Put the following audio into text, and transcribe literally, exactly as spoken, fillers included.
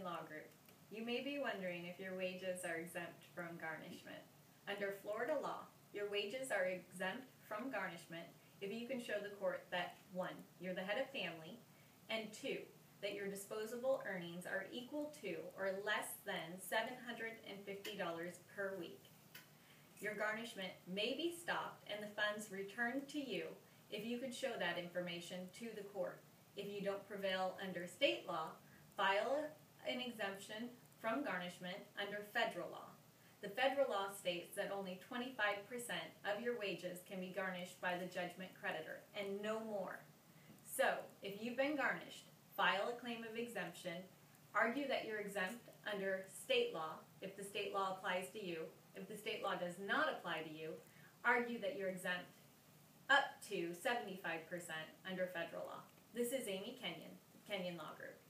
Law Group. You may be wondering if your wages are exempt from garnishment. Under Florida law, your wages are exempt from garnishment if you can show the court that one, you're the head of family, and two, that your disposable earnings are equal to or less than seven hundred fifty dollars per week. Your garnishment may be stopped and the funds returned to you if you can show that information to the court. If you don't prevail under state law, file an exemption from garnishment under federal law. The federal law states that only twenty-five percent of your wages can be garnished by the judgment creditor, and no more. So, if you've been garnished, file a claim of exemption, argue that you're exempt under state law, if the state law applies to you. If the state law does not apply to you, argue that you're exempt up to seventy-five percent under federal law. This is Amy Kenyon, Kenyon Law Group.